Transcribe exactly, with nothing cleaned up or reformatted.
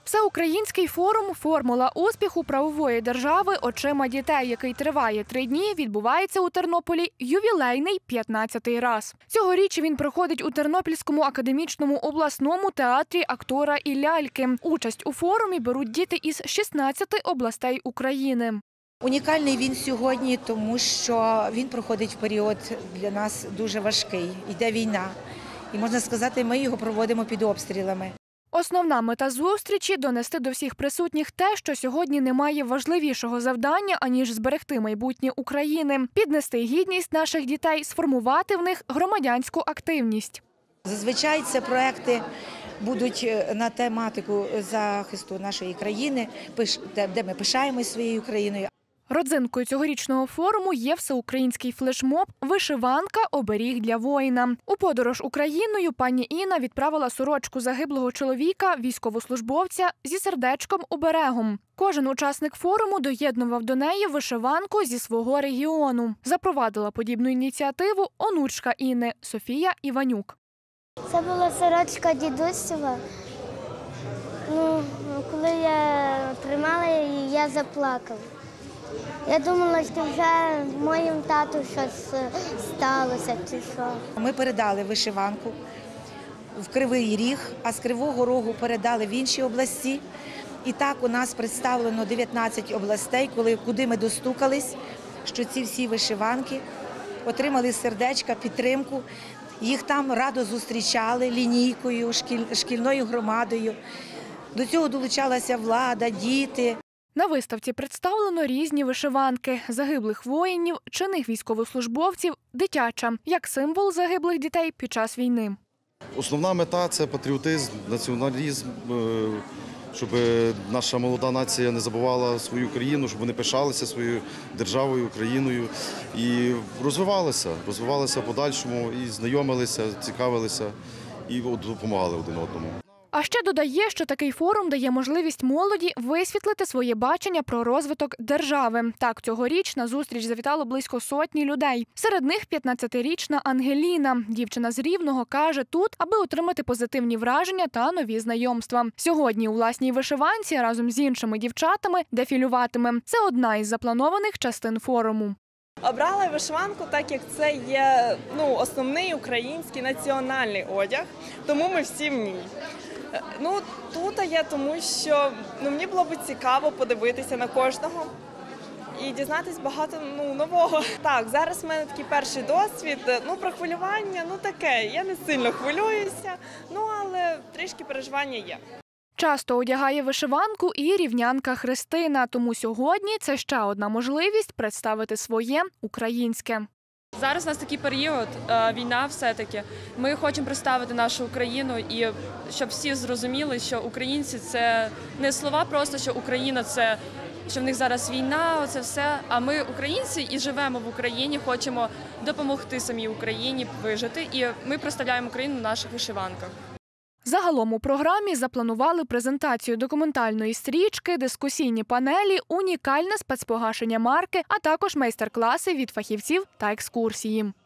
Всеукраїнський форум «Формула успіху правової держави очима дітей», який триває три дні, відбувається у Тернополі ювілейний п'ятнадцятий раз. Цьогоріч він проходить у Тернопільському академічному обласному театрі актора і ляльки. Участь у форумі беруть діти із шістнадцяти областей України. Унікальний він сьогодні, тому що він проходить в період для нас дуже важкий. Йде війна. І, можна сказати, ми його проводимо під обстрілами. Основна мета зустрічі – донести до всіх присутніх те, що сьогодні немає важливішого завдання, аніж зберегти майбутнє України, піднести гідність наших дітей, сформувати в них громадянську активність. Зазвичай це проекти будуть на тематику захисту нашої країни, де ми пишаємося своєю країною. Родзинкою цьогорічного форуму є всеукраїнський флешмоб «Вишиванка. Оберіг для воїна». У подорож Україною пані Інна відправила сорочку загиблого чоловіка, військовослужбовця, зі сердечком-оберегом. Кожен учасник форуму доєднував до неї вишиванку зі свого регіону. Запровадила подібну ініціативу онучка Інни Софія Іванюк. Це була сорочка дідусева. Ну, коли я тримала її, я заплакала. Я думала, що вже моїм тату щось сталося чи що. Ми передали вишиванку в Кривий Ріг, а з Кривого Рогу передали в інші області. І так у нас представлено дев'ятнадцять областей, коли, куди ми достукались, що ці всі вишиванки отримали сердечка, підтримку. Їх там радо зустрічали лінійкою, шкіль, шкільною громадою. До цього долучалася влада, діти. На виставці представлено різні вишиванки – загиблих воїнів, чинних військовослужбовців, дитяча – як символ загиблих дітей під час війни. Основна мета – це патріотизм, націоналізм, щоб наша молода нація не забувала свою країну, щоб вони пишалися своєю державою, країною і розвивалися, розвивалися в подальшому, і знайомилися, цікавилися і допомагали один одному. А ще додає, що такий форум дає можливість молоді висвітлити своє бачення про розвиток держави. Так, цьогоріч на зустріч завітало близько сотні людей. Серед них п'ятнадцятирічна Ангеліна. Дівчина з Рівного каже, тут, аби отримати позитивні враження та нові знайомства. Сьогодні у власній вишиванці разом з іншими дівчатами дефілюватиме. Це одна із запланованих частин форуму. Обрала вишиванку, так як це є ну, основний український національний одяг, тому ми всі в ній. Ну, тут я тому, що ну, мені було б цікаво подивитися на кожного і дізнатись багато ну, нового. Так, зараз в мене такий перший досвід, ну, про хвилювання, ну таке, я не сильно хвилююся, ну, але трішки переживання є. Часто одягає вишиванку і рівнянка Христина, тому сьогодні це ще одна можливість представити своє українське. Зараз у нас такий період, війна все-таки. Ми хочемо представити нашу Україну і щоб всі зрозуміли, що українці – це не слова просто, що Україна – це, що в них зараз війна, оце все. А ми українці і живемо в Україні, хочемо допомогти самій Україні вижити. І ми представляємо Україну в наших вишиванках. Загалом у програмі запланували презентацію документальної стрічки, дискусійні панелі, унікальне спецпогашення марки, а також майстер-класи від фахівців та екскурсії.